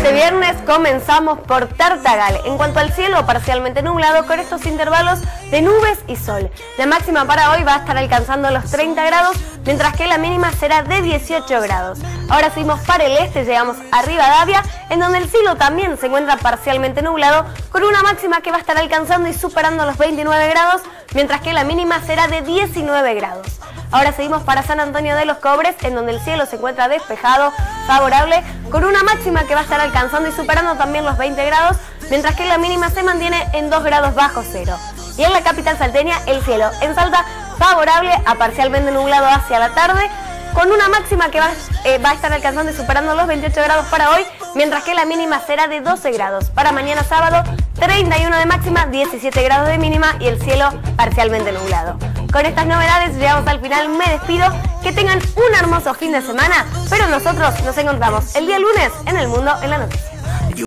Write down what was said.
Este viernes comenzamos por Tartagal. En cuanto al cielo, parcialmente nublado con estos intervalos de nubes y sol. La máxima para hoy va a estar alcanzando los 30 grados, mientras que la mínima será de 18 grados. Ahora seguimos para el este, llegamos a Rivadavia, en donde el cielo también se encuentra parcialmente nublado, con una máxima que va a estar alcanzando y superando los 29 grados, mientras que la mínima será de 19 grados. Ahora seguimos para San Antonio de los Cobres, en donde el cielo se encuentra despejado, favorable, con una máxima que va a estar alcanzando y superando también los 20 grados, mientras que la mínima se mantiene en 2 grados bajo cero. Y en la capital salteña, el cielo en Salta favorable a parcialmente nublado hacia la tarde, con una máxima que va a estar alcanzando y superando los 28 grados para hoy, mientras que la mínima será de 12 grados. Para mañana sábado, 31 de máxima, 17 grados de mínima y el cielo parcialmente nublado. Con estas novedades llegamos al final, me despido, que tengan un hermoso fin de semana, pero nosotros nos encontramos el día lunes en El Mundo en la Noticia.